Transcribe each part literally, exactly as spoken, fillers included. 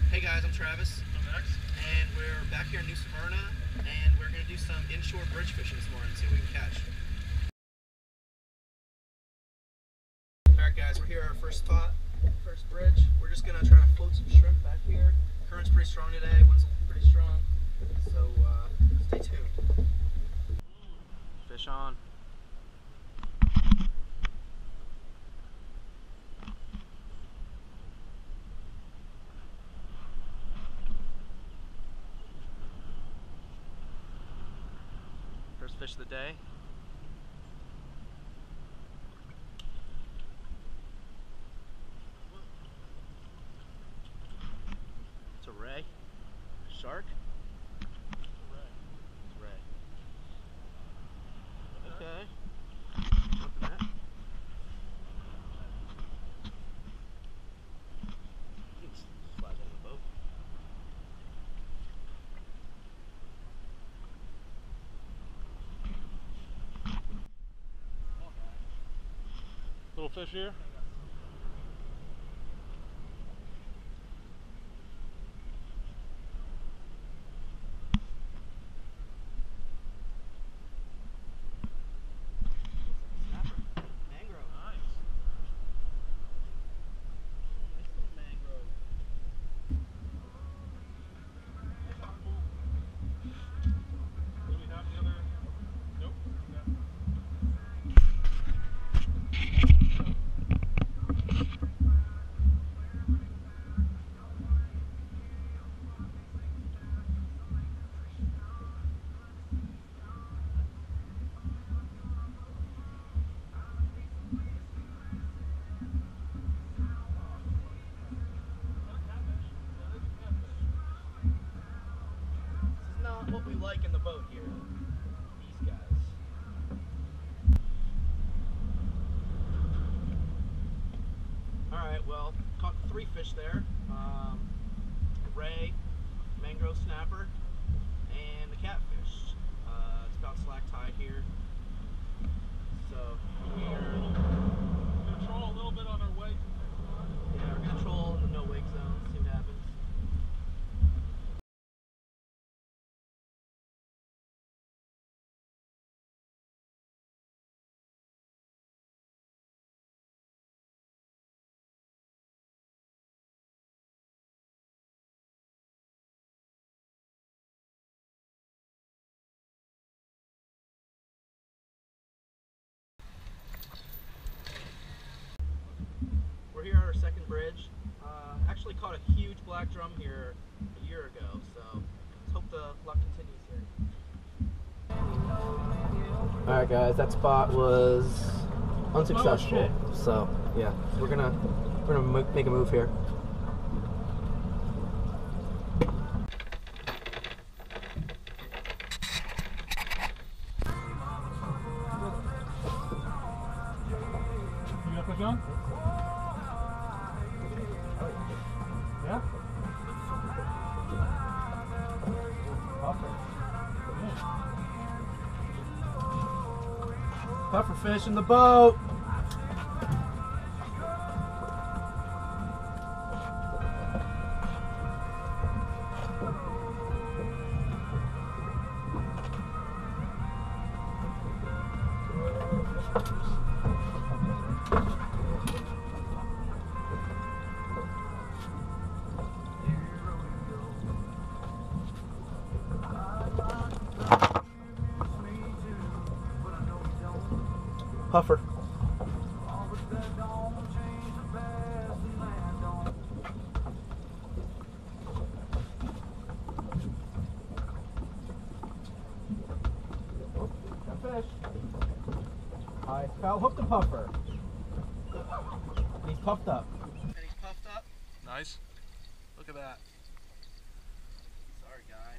Hey guys, I'm Travis. I'm Max. And we're back here in New Smyrna, and we're going to do some inshore bridge fishing this morning, see what we can catch. Alright guys, we're here at our first spot, first bridge. We're just going to try to float some shrimp back here. Current's pretty strong today, wind's pretty strong, so uh, stay tuned. Fish on. First fish of the day. It's a ray. Shark? It's a ray. It's a ray. Okay. Nothing that. You can slide that in the boat. Little fish here. Snapper. Mangrove. Nice. Nice little mangrove. Do we have the other? Nope. Okay. This is not what we like in the boat here. These guys. Alright, well, caught three fish there. Um, a ray, mangrove snapper, and the catfish. Uh, it's about slack tide here. So we're, Gonna troll a little bit on our way. yeah, we're gonna troll in the no wake zone, see what happens. We're here at our second bridge. Uh, actually caught a huge black drum here a year ago, so let's hope the luck continues here. Alright guys, that spot was unsuccessful. Oh, so yeah, we're gonna we're gonna make a move here. You got fish on? Yeah? Puffer fish in the boat. Puffer. Got fish. Hi, Kyle. Hook the puffer. He's puffed up. And he's puffed up. Nice. Look at that. Sorry, guy.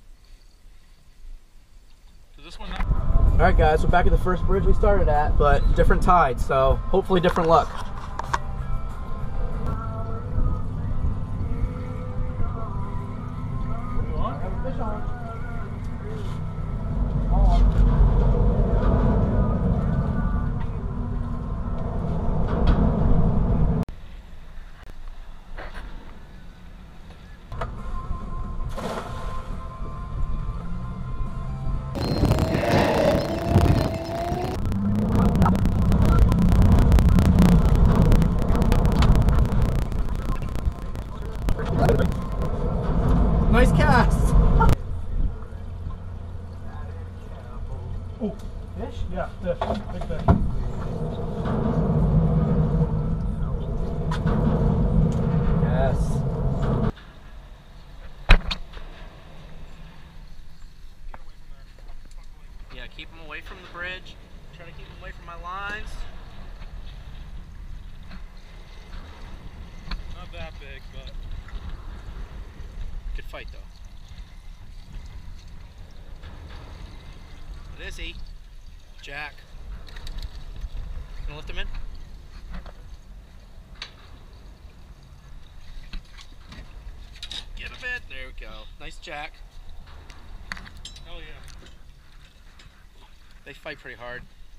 Does this one not? Alright guys, we're back at the first bridge we started at, but different tide, so hopefully different luck. You on? I have a fish on. Nice cast. Oh, fish? Yeah, fish. Big fish. Yes. Get away from there. Fuck away. Yeah, keep them away from the bridge. Try to keep them away from my lines. Not that big, but Good fight though. What is he? Jack. Gonna lift him in? Get a bit. There we go. Nice Jack. hell yeah. They fight pretty hard.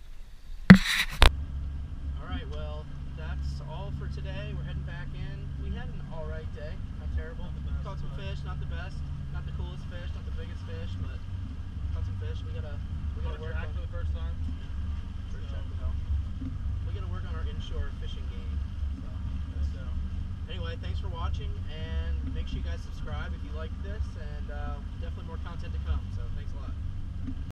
Alright, well, that's all for today. We're heading back in. We had an alright day. Not terrible. Not the best, Caught some but- fish, not the best. Not the coolest fish, not the biggest fish, but caught some fish. We gotta we gotta work Jack on for the first time. first so- check with help. We gotta work on our inshore fishing game. So, so anyway, thanks for watching, and make sure you guys subscribe if you liked this, and uh, definitely more content to come. So thanks a lot.